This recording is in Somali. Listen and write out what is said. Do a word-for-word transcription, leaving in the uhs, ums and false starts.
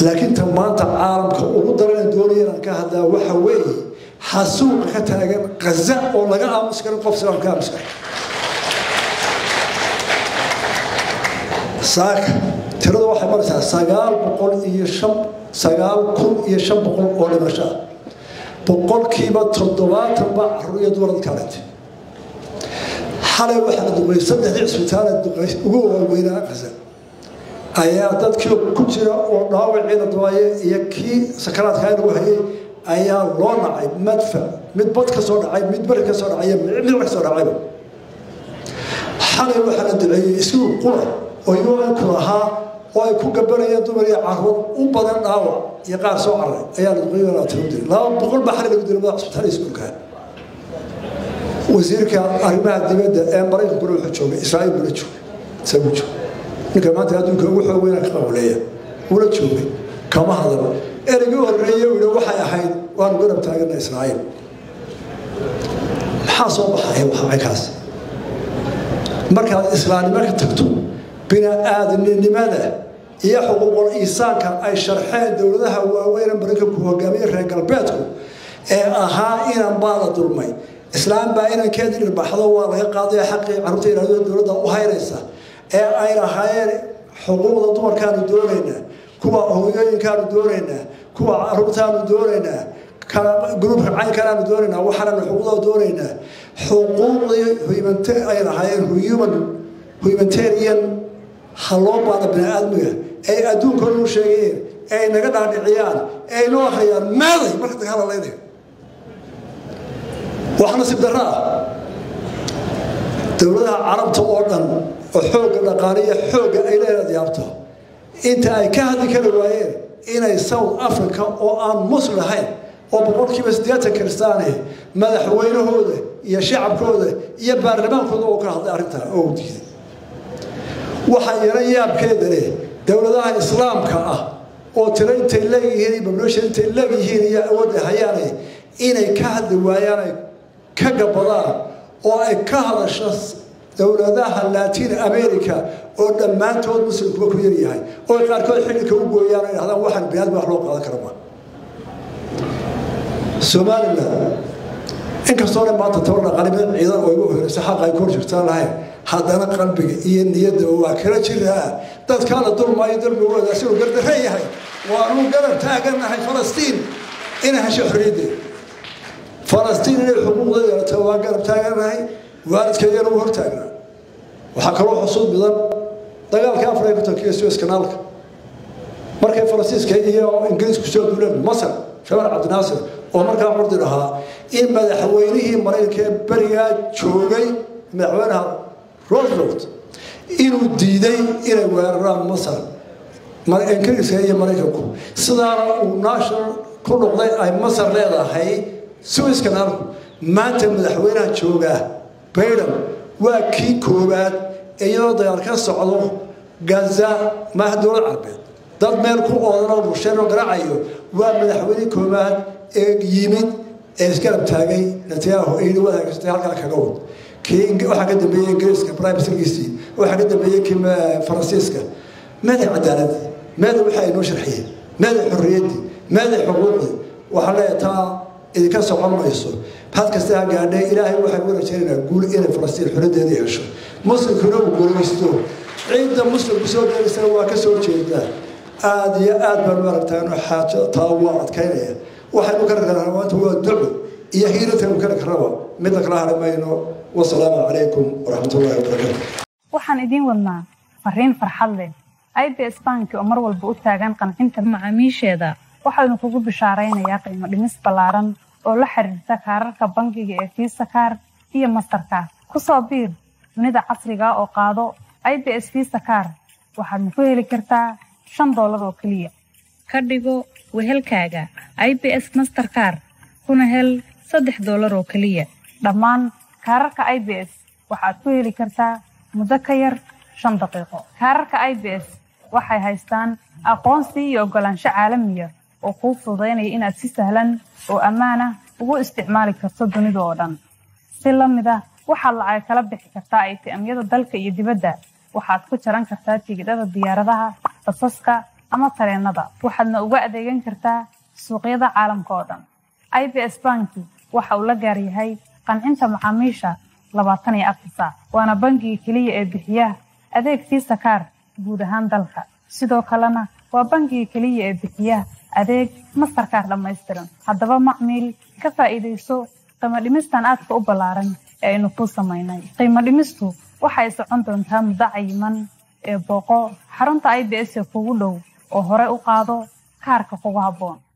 لكن تمانت عالم كأولو درنا دولينا كهذا وحوي حسوق كتاجن غزة ولا جاء مسكين قف سلام كامس ساك ترى واحد مرة سجال بقول يشم سجال كل يشم بقول ولا مشى بقول كيما تضبط تبع رؤية دول الكارت حلا واحد دبي صدق عسبتان الدبي وهو وين غزة ayaa dadkii ku jira oo dhaawacina dawaaye iyo kii sakaraadka ay ugu hayay ayaa loo nacay madfa mid bad ka soo dhacay mid bar ka soo dhacay mid wax soo dhacay xalay waxa la dilay isku qura oo yoolan ku lahaa oo ay ku gabanayeen dumar iyo carruur u badan dhaawac iyo qaar soo caray ayaa lagu qeybaa tirooday laba boqol baa xalay lagu dilay madax isbitaal iskuulka wasiirka arrimaha dibadda ee Mareykanka wuxuu joogay Israa'iil buu joogay sabujo ninka maanta adduunka ugu xoog weyn ka qowleeya wala joogay kama hadalo eraygu horeeyay uu waxay ahayd waan garab taagnaa Israa'iil maxaa soo baxay waxa kaas marka islaamnimo ka tagto bina aadamnimada iyo xuquuqul insaanka ay sharxeen dawladaha waaweyn Mareykanku hogaamiyay reer galbeedku ee ahaa inaan baala dulmay islaam baa inaan keedin baxdo waa laga qaaday xaqii carruurta iraadada dawladda u hayraysa ee ay rahaayeen xuquuqda dumarkaanu doonaynaa kuwa hooyooyinkaanu doonaynaa kuwa carruurtaanu doonaynaa gruubka caynkaanu doonaynaa waxaanu xuquuqda doonaynaa xuquuqdii humanitarian ay rahaayeen human humanitarian haloo baada bini'aadmiga ay adduunka u sheegeen ay naga dhaadhiciyaan ay noo hayaan maaday marka dagaal la leeyahay waxna si daraa dawladaha carabta oo dhan وحوق النقالية حوق أيلة ديابته أنت أي كهذه كالرواية إن يسوي أفريقيا أو أن مصر هاي أو بقول كي بس ديات كريستاني ماذا حوينه هذا يا شعب هذا يا برلمان كله وكره أرتها أو دي وحيرا يا بكذا ليه دولة الإسلام كأه أو ترين تلاقي هني بملوش تلاقي هني يا أود هياني إن كهذه رواية كجبلان أو كهذا الشخص دولتها اللاتين أمريكا أو دمانتهم مسلم كبير ياهي أو قاركود حين كوبو يانا هذا واحد بياد مخلوق هذا كرمان سومالنا إنك صار ما تطورنا غالبا إذا ويقول سحاق يكون شفتان هاي هذا أنا قلبي ين يد وكذا شيء تذكر الدور ما يدور بوجه أسير قرد هاي هاي وأنا قرب تاجرنا هاي فلسطين إنها شحريدي فلسطين الحقوق ذي توا قرب تاجرنا هاي وارد كيان وهرتاجنا وحكروا حصول بضم دجال كافر يبتك يسوس كنالك مركب فرنسيس كي إنجليز كشوف دولة مصر شمال عبد الناصر ومركب عرض لها إن بدأ حوينه مريكا بريا شوقي معونها روزفلت إنه ديدي إلى ورام مصر مر إنجليز كي مريكا صدارة وناشر كل قضاء أي مصر لا هي سويس كنالك ما تم حوينها شوقه بيرم وكي كوبات أيضا ديار كسعلو غزة مهدول العربية ضد مالكو أوضنا وبرشان وقرعيو ومن حوالي كوبات يمين إسكالب تاقي نتياهو إيدي وذا كستيال كالا كاقود كي وحا قدم بيه إنجليسكا برايم سلقيسي وحا قدم بيه كيما فرنسيسكا ماذا عدالة ماذا وحا إنو شرحيه ماذا حريتي ماذا حقوقي وحلا يتا إذا كان سوى الله يسوع هذا كستها قاعدة إلهي وحي ولا شيء نقول إلى فلسطين حرية هذه عشوا مسلم كلهم يقولوا يستوى عند مسلم بسوى يستوى كسر شيء ده آدي آد بالورق تانو حاجة طاوعت كينيا وحي مكرر الهروات هو الدعو يهيرة مكرر الهروة مثل كلها رمينو والسلام عليكم ورحمة الله وبركاته waxaan idin wadnaa fariin farxad leh I B S Bank oo mar walba u taagan qancinta macaamiisheeda waxaanu kugu bishaareynayaa qiimo dhimis ballaaran oo la xiriirta kaararka bangiga ee Visa Card iyo Mastercard ku soo biir dunida casriga oo qaado I B S Visa Card waxaad ku heli kartaa shan dollar oo kaliya ka dhigo wehelkaaga I B S Mastercard kuna hel saddex dollar oo kaliya dhammaan kaararka I B S waxaad ku heli kartaa muddo ka yar shan daqiiqo kaararka I B S waxay haystaan aqoonsi iyo ogolaansho caalami ah oo kuu fududeynaya inaad si sahlan oo ammaan ah ugu isticmaali karto dunida oo dhan si la mid ah waxaad lacag kala bixi kartaa A T M-yada dalka iyo dibadda waxaad ku jaran kartaa tigidhada diyaaradaha basaska ama tareenada waxaadna uga adeegan kartaa suuqyada caalamka oo dhan. I B S Banki waxa uu la gaar yahay qancinta macaamiisha labaatan iyo afar saac waana bangiga kaliya ee bixiya adeeg Visa Card guud ahaan dalka. sidoo kalena waa bangiga kaliya ee bixiya adeeg Mastercard dhammaystiran. Haddaba macmiil ka faa'iideyso qiimo dhimistan aadka u ballaaran ee aynu ku samaynay. Qiimo dhimistu waxay socon doontaa muddo cayiman ee booqo xarunta I B S ee kugu dhow oo hore u qaado kaarka kugu habboon.